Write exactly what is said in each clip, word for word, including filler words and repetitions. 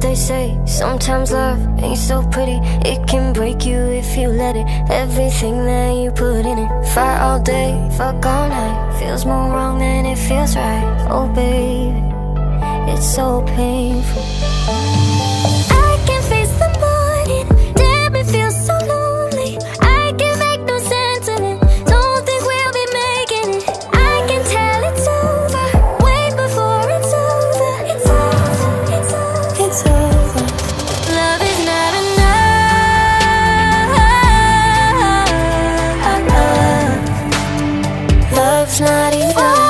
they say, sometimes love ain't so pretty. It can break you if you let it. Everything that you put in it. Fight all day, fuck all night. Feels more wrong than it feels right. Oh baby, it's so painful. I can face the morning. Damn, it feels so lonely. I can make no sense of it. Don't think we'll be making it. I can tell it's over way before it's over. It's over, it's over, it's over. Love is not enough. Love's not enough.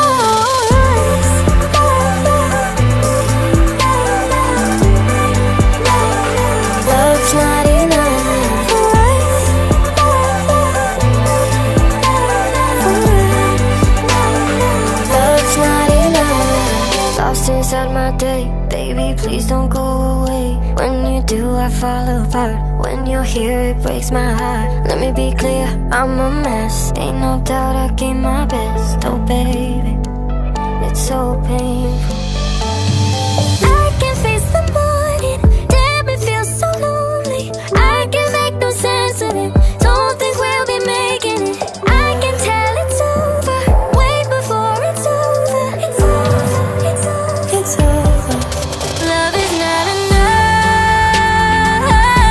Inside my day, baby, please don't go away. When you do, I fall apart. When you're here, it breaks my heart. Let me be clear, I'm a mess. Ain't no doubt I gave my best. Oh baby, it's so painful. I can face the morning. Damn, it feels so lonely. I can make no sense of it. Don't think we'll be making it. I can tell it's over way before it's over. It's over, it's over, it's over. Love is not enough.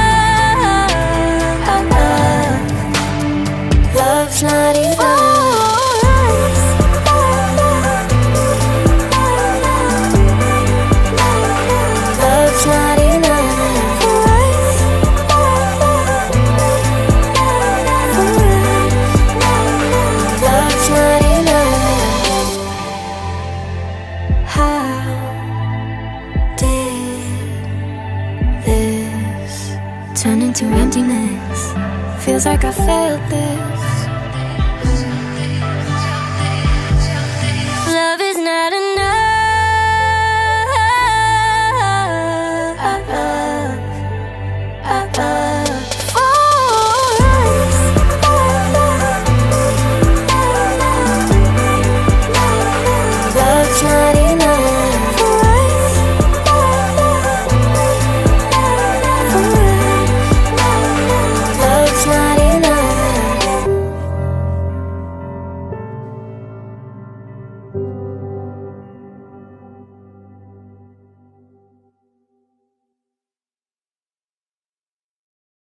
Love's not enough. Love's not enough. Love's not enough. How did this turn into emptiness? Feels like I failed this. Love is not enough.